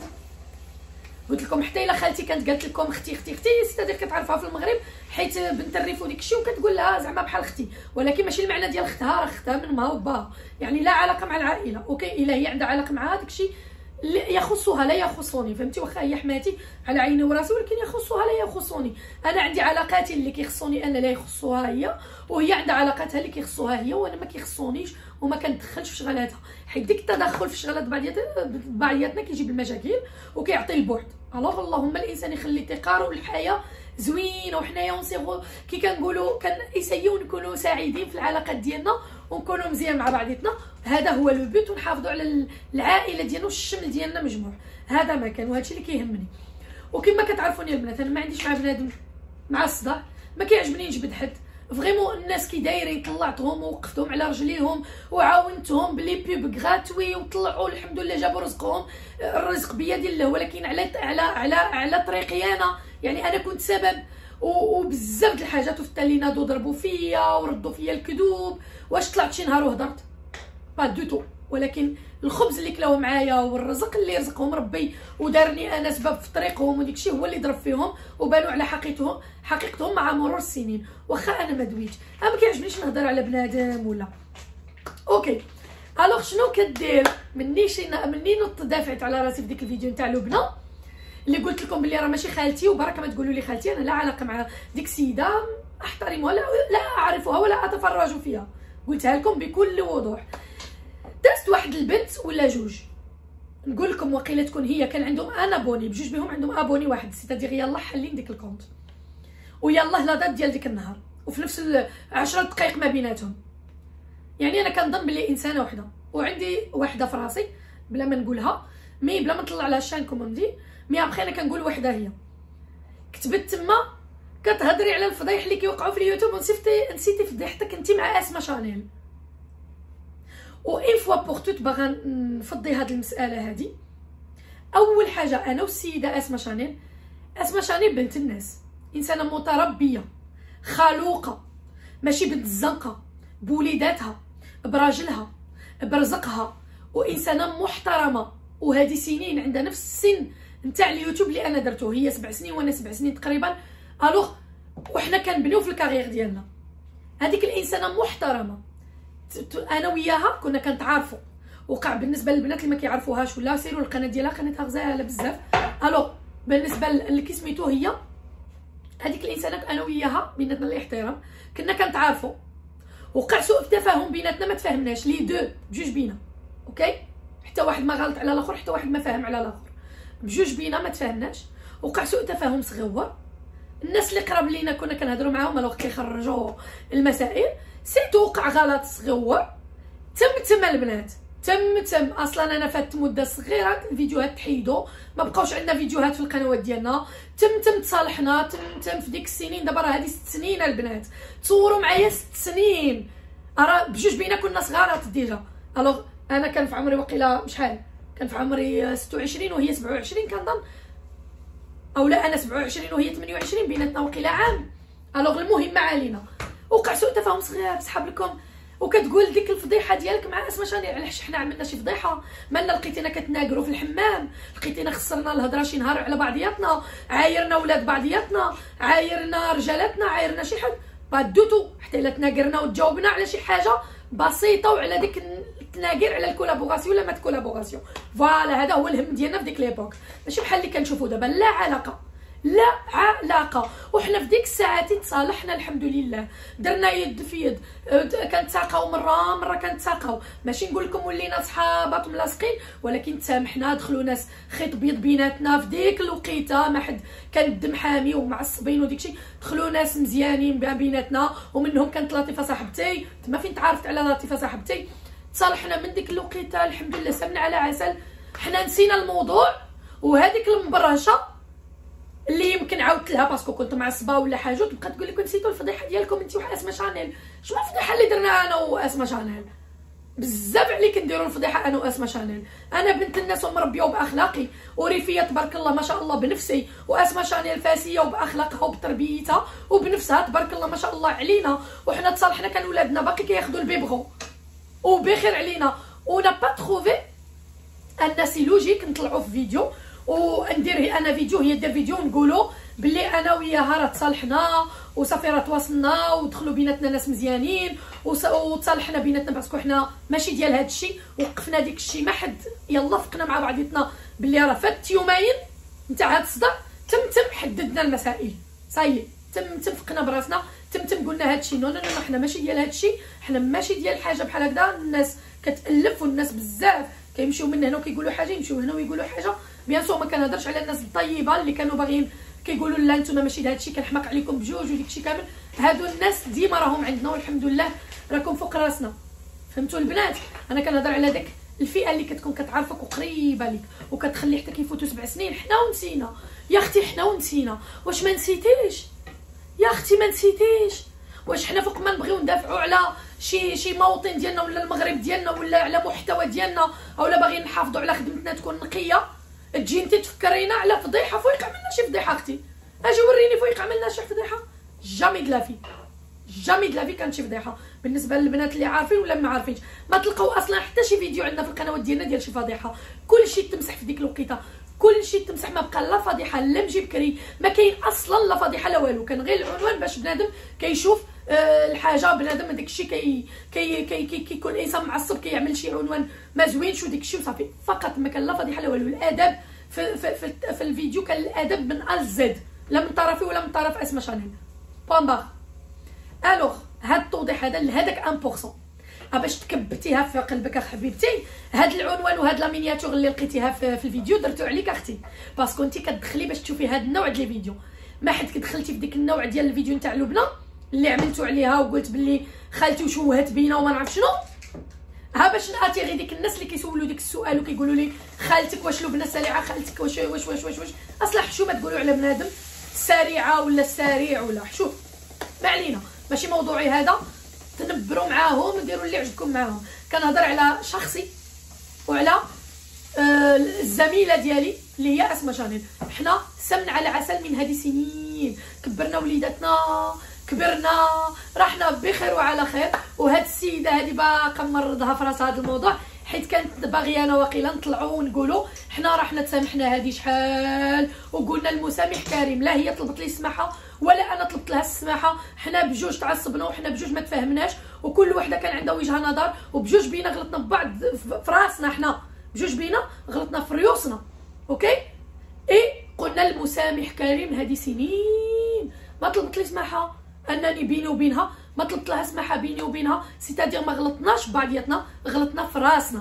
قلت لكم حتى الا خالتي كانت قالت لكم اختي اختي اختي ستادير كتعرفها في المغرب حيت بنت الريف وديك الشيء وكتقول لها زعما بحال اختي، ولكن ماشي المعنى ديال اختها راه اختها من ما وباها، يعني لا علاقه مع العائله اوكي. الا هي عندها علاقه معها داك الشيء يخصها لا يخصني فهمتي، واخا هي حماتي على عيني وراسي ولكن يخصها لا يخصني. انا عندي علاقاتي اللي كيخصوني انا لا يخصوها هي، وهي عندها علاقاتها اللي كيخصوها هي، وانا ما كيخصونيش وما كندخلش في شغلاتها، حيت ديك التدخل في شغلات بعضياتنا كيجيب المشاكل وكيعطي البعد. الوغ اللهم الانسان يخلي تقارو الحياه زوينه وحنايا ونصيغوا كي كنقولوا كنسيو نكونوا سعيدين في العلاقات ديالنا ونكونوا مزيان مع بعضياتنا. هذا هو لو بوت، ونحافظوا على العائله ديالنا والشمل ديالنا مجموع. هذا ما كان وهذا الشيء اللي كيهمني. وكما كتعرفوني البنات انا ما عنديش مع بنادم مع الصداع، ما كيعجبني نجبد حد فريمون. الناس كي دايرين طلعتهم ووقفتهم على رجليهم وعاونتهم بلي بوب غراتوي وطلعوا الحمد لله جابوا رزقهم، الرزق بيد الله، ولكن على على على على طريقي انا، يعني انا كنت سبب وبزاف د الحاجات، وفتا لي نادو ضربوا فيا وردوا فيا الكذوب. واش طلعت شي نهار وهضرت؟ با دوتو. ولكن الخبز اللي كلاوه معايا والرزق اللي رزقهم ربي ودارني انا سبب في طريقهم وديك الشيء هو اللي ضرب فيهم وبانوا على حقيقتهم حقيقتهم مع مرور السنين. واخا انا ما دويتش، انا ما كيعجبنيش نهضر على بنادم ولا اوكي. الوغ شنو كدير مني شي مني نط دافعت على راسي في ديك الفيديو نتاع لبنى اللي قلت لكم بلي راه ماشي خالتي وبركه ما تقولوا لي خالتي، انا لا علاقه مع ديك السيده، احترمها لا, لا اعرفها ولا اتفرج فيها، قلتها لكم بكل وضوح. درست واحد البنت ولا جوج، نقول لكم وقيله تكون هي كان عندهم انا بوني بجوج بهم عندهم ابوني واحد، سيتادير يلاه حلين ديك الكونت ويلاه لا دات ديال ديك النهار وفي نفس عشرة دقائق ما بيناتهم. يعني انا كنظن بلي انسانه وحده وعندي وحده في راسي بلا ما نقولها مي بلا ما نطلع على الشان كوموندي، مي ابخي انا كنقول وحده هي كتبت تما كتهضري على الفضايح اللي كيوقعوا في اليوتيوب ونسيتي نسيتي فضيحتك انت مع اسما شانيل. و اون فوا بوغ توت باغا نفضي هاد المساله هادي. اول حاجه انا والسيده اسما شانيل، اسما شانيل بنت الناس، انسانه متربيه خلوقه، ماشي بنت الزنقه، بوليداتها براجلها برزقها، وانسانه محترمه. وهذه سنين عندها نفس السن نتاع اليوتيوب اللي انا درته، هي سبع سنين وانا سبع سنين تقريبا. الوغ وحنا كنبنيو في الكارير ديالنا. هذيك الانسانه محترمه، انا وياها كنا كنتعارفوا. وقع بالنسبه للبنات اللي ما كيعرفوهاش ولا سيروا القناه ديالها، قناتها غزاله بزاف. الوغ بالنسبه اللي كسميتو هي هذيك الانسانه انا وياها بيناتنا الاحترام، كنا كنتعارفوا. وقع سوء تفاهم بيناتنا، ما تفاهمناش لي دو بجوج بينا اوكي، حتى واحد ما غلط على الاخر، حتى واحد ما فاهم على الاخر. بجوج بينا ما تفاهمناش، وقع سوء تفاهم صغيور. الناس اللي قراب لينا كنا كنهضروا معاهم الوغ كيخرجوا المسائل، سي توقع غلط صغيور. تم تم البنات تم تم اصلا انا فات مده صغيره الفيديوهات تحيدوا، ما بقاوش عندنا فيديوهات في القنوات ديالنا. تم تم تصالحنا، تم تم في ديك السنين. دابا راه هذه ست سنين البنات، تصوروا معايا ست سنين، راه بجوج بينا كنا صغارات ديجا. الوغ انا كان في عمري وقيله شحال، كان في عمري ستة وعشرين وهي سبعة وعشرين كنظن، او لا انا سبعة وعشرين وهي ثمانية وعشرين، بيناتنا وقيله عام. الوغ المهم ما علينا، وقع سوء تفاهم صغير سحب لكم. وكتقول ديك الفضيحه ديالك مع اسماء شانيل، علاش حنا عملنا شي فضيحه؟ مالنا لقيتينا كتناقروا في الحمام، لقيتينا خسرنا الهضره شي نهار على بعضياتنا، عايرنا ولاد بعضياتنا، عايرنا رجالاتنا، عايرنا شي حد، بعدوتو حتى الا تناقرنا وتجاوبنا على شي حاجه بسيطه، وعلى ديك التناقر على الكولابوراسيون ولا ما الكولابوراسيون. فوالا هذا هو الهم ديالنا في ديك ليبوك، ماشي بحال اللي كنشوفوا دابا. لا علاقه لا علاقه. وحنا في ديك الساعات تصالحنا الحمد لله، درنا يد في يد، كنتساقاو مره مره كنتساقاو، ماشي نقول لكم ولينا صحابات ملاصقين، ولكن تسامحنا. دخلوا ناس خيط بيض بيناتنا في ديك الوقيته، ما حد كان الدم حامي ومعصبين وديكشي، دخلوا ناس مزيانين بيناتنا، ومنهم كانت لطيفه صاحبتي تما فين تعرفت على لطيفه صاحبتي. تصالحنا من ديك الوقيته الحمد لله، سمنا على عسل. حنا نسينا الموضوع، وهذيك المبرشه اللي يمكن عاودت لها باسكو كنت معصبه ولا حاجه، تبقى تقول لك نسيتوا الفضيحه ديالكم انت واسماء شانيل. شنو الفضيحه اللي درناها انا واسماء شانيل؟ بزاف عليك نديروا الفضيحه انا واسماء شانيل. انا بنت الناس ومربيه وباخلاقي، وريفيه تبارك الله ما شاء الله بنفسي، واسماء شانيل فاسيه وباخلاقها وبتربيتها وبنفسها تبارك الله ما شاء الله علينا. وحنا تصالحنا، كان ولادنا باقي كياخذوا البيبغو وبخير علينا. ونا با تروفي ان سي لوجيك نطلعوا في فيديو وندير انا فيديو هي دير فيديو ونقولوا باللي انا وياها راه تصالحنا وصافي راه تواصلنا ودخلوا بيناتنا ناس مزيانين وتصالحنا بيناتنا، باسكو حنا ماشي ديال هذا الشيء، وقفنا ديك الشيء ما حد. يلا فقنا مع بعضياتنا باللي راه فات يومين نتاع هذا الصداع، تم تم حددنا المسائل صايي، تم تم فقنا براسنا، تم تم قلنا هذا الشيء نو نو نو حنا ماشي ديال هذا الشيء، حنا ماشي ديال حاجه بحال هكذا. الناس كتالف والناس بزاف كيمشيو من هنا وكيقولوا حاجه، يمشيو هنا ويقولوا حاجه. بيان سور ما كنهضرش على الناس الطيبه اللي كانوا باغيين كيقولوا لا نتوما ماشي داك الشيء، كنحماق عليكم بجوج وديك الشيء كامل. هادو الناس ديما راهم عندنا والحمد لله راكم فوق راسنا. فهمتوا البنات؟ انا كنهضر على داك الفئه اللي كتكون كتعرفك وقريبه ليك وكتخلي حتى كيفوتوا سبع سنين. حنا ونسينا يا اختي، حنا ونسينا. واش ما نسيتيش يا اختي؟ ما نسيتيش؟ واش حنا فوق ما نبغيو ندافعوا على شي شي موطن ديالنا ولا المغرب ديالنا ولا على محتوى ديالنا، اولا باغيين نحافظوا على خدمتنا تكون نقيه، تجي انت تفكرينا على فضيحه فويق عملنا شي فضيحه؟ اختي اجي وريني فويق عملنا شي فضيحه. جامي دلافي جامي دلافي كانت شي فضيحه. بالنسبه للبنات اللي عارفين ولا ما عارفينش، ما تلقاو اصلا حتى شي فيديو عندنا في القنوات ديالنا ديال شي فضيحه. كلشي تمسح في ديك الوقيته، كلشي تمسح، ما بقى لا فضيحه لا مجيب كري، ما كاين اصلا لا فضيحه لا والو. كان غير العنوان باش بنادم كيشوف أه الحاجه، بنادم داك الشيء كي كي كي كي كيكون انسان معصب كيعمل شي عنوان ما زوينش وديك الشيء وصافي فقط. ما كان لا فضيحه لا والو. الادب في في في, في الفيديو كان الادب من ا زد، لا من طرفي ولا من طرف اسماء شانيل. بون باغ الوغ هاد التوضيح هذا لهداك واحد بالمية باش تكبتيها في قلبك حبيبتي. هاد العنوان وهاد لا مينياتور اللي لقيتيها في, في الفيديو درتو عليك اختي، باسكو انت كتدخلي باش تشوفي هاد النوع ديال الفيديو. ما حد كدخلتي في ديك النوع ديال الفيديو نتاع لبنى اللي عملتو عليها وقلت باللي خالتي وشوهت بينا وما نعرف شنو، ها باش ناتيغي ديك الناس اللي كيسولوا ديك السؤال وكيقولوا لي خالتك واش لبنى سريعه، خالتك واش واش واش واش, واش. اصلا حشومه تقولوا على بنادم سريعه ولا سريع ولا حشوف، ما علينا ماشي موضوعي هذا. تنبروا معاهم وديروا اللي عجبكم معاهم. كنهضر على شخصي وعلى آه الزميله ديالي اللي هي اسماء شانيل. حنا سمن على عسل من هذه سنين، كبرنا وليداتنا، كبرنا رحنا بخير وعلى خير. وهاد السيده هذه باقا مرضها في راسها هذا الموضوع، حيت كانت باغيه انا واقيلا نطلعوا ونقولوا حنا رحنا تسامحنا هذه شحال وقلنا المسامح كريم. لا هي طلبت لي السماحه ولا انا طلبت لها السماحه، حنا بجوج تعصبنا وحنا بجوج ما تفاهمناش، وكل وحده كان عندها وجهه نظر، وبجوج بينا غلطنا ببعض في راسنا. حنا بجوج بينا غلطنا في ريوسنا. اوكي اي قلنا المسامح كريم. هذه سنين ما طلبت لي سماحه انني بيني وبينها، ما طلبت لها سماحه بيني وبينها، سيتادير ما غلطناش بعضياتنا، غلطنا في راسنا.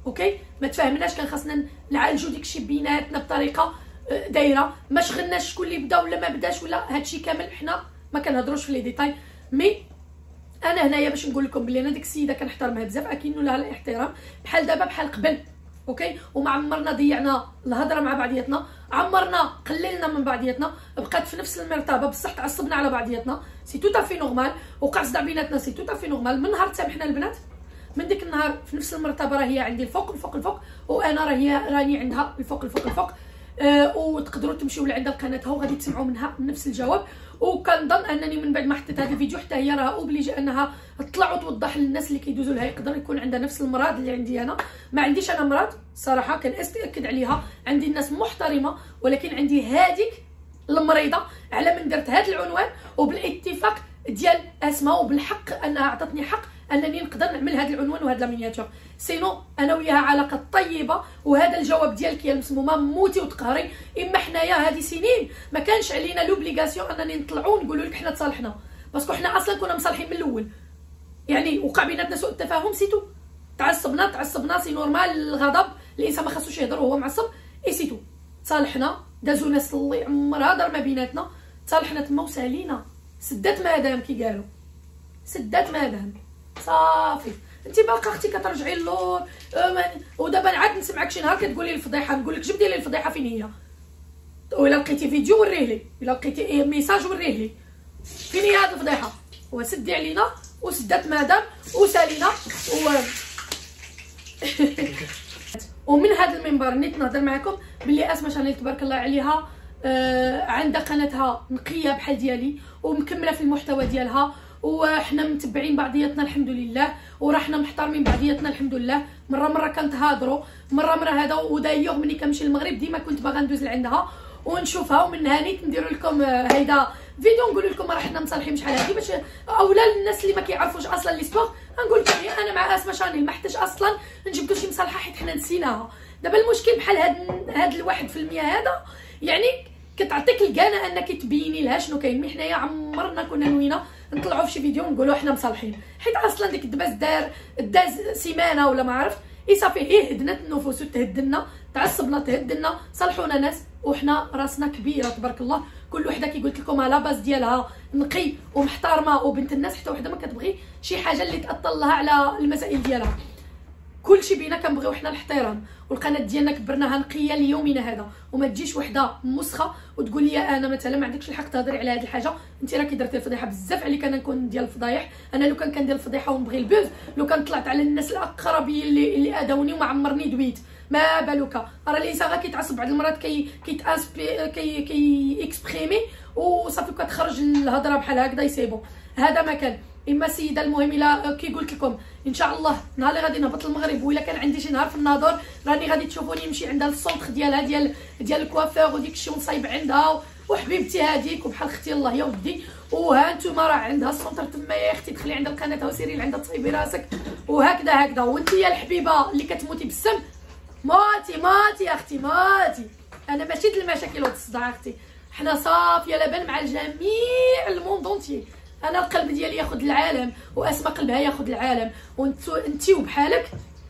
اوكي ما تفاهمناش، كان خاصنا نعالجوا داكشي بيناتنا بطريقه دايره، ما شغلناش شكون اللي بدا ولا ما بداش ولا هادشي كامل حنا ما كنهضروش في لي ديتاي. مي انا هنايا باش نقول لكم بلي انا ديك السيده كنحترمها بزاف، اكيد لها الاحترام بحال دابا بحال قبل اوكي. وما عمرنا ضيعنا الهضره مع بعضياتنا، عمرنا قللنا من بعضياتنا، بقات في نفس المرتبه بصح تعصبنا على بعضياتنا، سي تو طافي نورمال. وقع صداع بيناتنا، سي تو طافي نورمال. من نهار تسامحنا البنات من ديك النهار في نفس المرتبه، راه هي عندي الفوق الفوق الفوق، وانا راه هي راني عندها الفوق الفوق الفوق. أه وتقدروا تمشيو لعند قناتها وغادي تسمعوا منها نفس الجواب. وكنظن انني من بعد ما حطيت هذا الفيديو حتى هي راه اوبليجي انها تطلع وتوضح للناس اللي كيدوزوا لها يقدر يكون عندها نفس المرض اللي عندي انا. ما عنديش انا مرض صراحه، كنأكد عليها، عندي الناس محترمه، ولكن عندي هذيك المريضه على من درت هذا العنوان وبالاتفاق ديال اسماء، وبالحق انها عطاتني حق انني نقدر نعمل هذا العنوان وهذا المينياتور. سينو انا وياها علاقه طيبه، وهذا الجواب ديالك يا المسمومه موتي وتقهري. اما حنايا هذه سنين ما كانش علينا لوبليغاسيون انني نطلعوا نقولوا لك حنا تصالحنا، باسكو حنا اصلا كنا مصالحين من الاول. يعني وقع بيناتنا سوء التفاهم سيتو، تعصبنا تعصبنا سي نورمال. الغضب الانسان ما خاصوش يهضر وهو معصب، اي سيتو. تصالحنا، دازو ناس الله يعمرها دار ما بيناتنا، تصالحنا تما وسالينا. سدات مادام كي قالوا، سدات مادام صافي. انت باقا اختي كترجعي للور، ودابا عاد نسمعك شي نهار كتقولي لي الفضيحه، نقول لك جبدي لي الفضيحه فين هي، ولا لقيتي فيديو وريه لي، الا لقيتي ميساج وريه لي فين هي هاد الفضيحه. وسدي علينا وسدات مادام وسالينا و ومن هذا المنبر نيت نهضر معكم باللي اسماء شانيل تبارك الله عليها آه عندها قناتها نقيه بحال ديالي ومكمله في المحتوى ديالها، وحنا متبعين بعضياتنا الحمد لله، وراحنا محترمين بعضياتنا الحمد لله. مره مره كنتهاضروا، مره مره هذا. ودايوغ ملي كنمشي للمغرب ديما كنت باغا ندوز لعندها ونشوفها، ومن هانيت نديروا لكم هيدا فيديو نقول لكم راه حنا مصالحين شحال هادي، باش اولا الناس اللي ما كيعرفوش اصلا لي سبور نقول لكم انا مع اسماء شانيل ما حتاش اصلا نجبدوا شي مصالحه حيت حنا نسيناها. دابا المشكل بحال هاد هاد الواحد في المية هذا، يعني كتعطيك الكانه انك تبيني لها شنو كاين. مي حنايا عمرنا كنا نوينا نطلعوا في شي فيديو ونقولوا حنا مصالحين، حيت اصلا ديك الدباس دار داز سيمانه ولا ما عرفت اي صافي. هي هدنات النفوس وتهدلنا، تعصبنا تهدلنا، صالحونا ناس، وحنا راسنا كبيره تبارك الله. كل وحده كي قلت لكم على باز ديالها نقي ومحترمه وبنت الناس، حتى وحده ما كتبغي شي حاجه اللي تاثر لها على المسائل ديالها. كلشي بينا كنبغيو حنا الاحترام، والقناه ديالنا كبرناها نقيه ليومنا هذا. وما تجيش وحده مسخه وتقول لي انا مثلا ما عندكش الحق تهضري على هذه الحاجه، انت راكي درتي الفضيحه. بزاف عليك انا نكون ديال الفضايح، انا لو كان كندير الفضيحه ونبغي البوز، لو كان طلعت على الناس الاقربين اللي اللي اداوني وما عمرني دويت، ما بالك. راه الانسان غير كيتعصب بعض المرات كي كيتاسبي كي كي اكسبريمي وصافي كتخرج الهضره بحال هكذا يسيبو. هذا ما كان. اما السيده المهم الا كي قلت لكم ان شاء الله نهار اللي غادي نهبط للمغرب، ولا كان عندي شي نهار في الناظور راني غادي تشوفوني نمشي عندها للسونتر ديالها ديال ديال الكوافور وديك الشيء ونصايب عندها، وحبيبتي هذيك وبحال اختي الله يا ودي. وها نتوما راه عندها السونتر تما يا اختي، دخلي عند القناه وسيري لعندها تصايبي راسك وهكذا هكذا. وانت يا الحبيبه اللي كتموتي بالسم، ماتي ماتي يا اختي ماتي. انا ماشي د المشاكل ود الصداع اختي، حنا صافيه لابان مع الجميع الموندونتي. انا القلب ديالي ياخذ العالم، واسماء قلبها ياخذ العالم، وانتو انتي وبحالك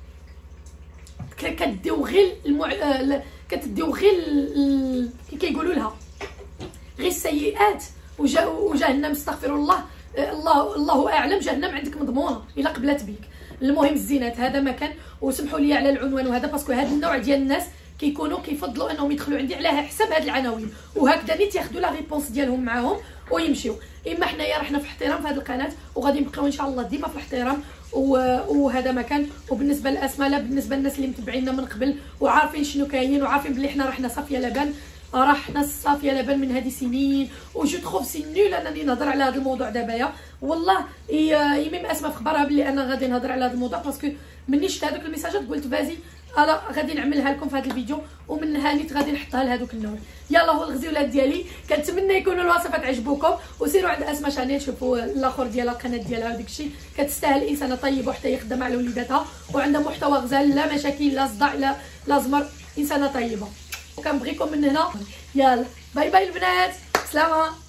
كديو غير المع... كتديو غير ال... كي كيقولوا لها غير السيئات. وجا... وجهنم استغفر الله، الله الله اعلم جهنم عندك مضمونه الا قبلت بيك. المهم الزينات هذا ما كان. وسمحوا لي على العنوان وهذا، باسكو هذا النوع ديال الناس كيكونوا كيفضلوا انهم يدخلوا عندي على حساب هاد العناوين، وهكذا نيت ياخذوا لا ريبونس ديالهم معاهم ويمشيو. اما حنايا رحنا في احترام في هذه القناه، وغادي نبقاو ان شاء الله ديما في الاحترام، وهذا مكان. وبالنسبه للاسماء، لا بالنسبه للناس اللي متبعينا من قبل وعارفين شنو كاين، وعارفين بلي حنا رحنا صافيه لبان، راه حنا صافيه لبان من هذه سنين. وجو تخوف سي نول انني نهضر على هذا الموضوع دابا يا والله. يميم اسماء في خبرها بلي انا غادي نهضر على هذا الموضوع، باسكو مني شفت هذوك الميساجات قلت فازي انا غادي نعملها لكم في هذا الفيديو، ومن هانيت غادي نحطها لهذوك النوع. يلا هو الغزيولات ديالي، كنتمنى يكونوا الوصفات عجبوكم. وسيروا عند اسماء شانيل شوفوا الاخر ديالها القناه ديالها وداك الشيء، كتستاهل انسانه طيبه وحتى هي خدامه على وليداتها وعندها محتوى غزال، لا مشاكل لا صداع لا لا زمر، انسانه طيبه. وكنبغيكم من هنا. يلا باي باي البنات، سلامه.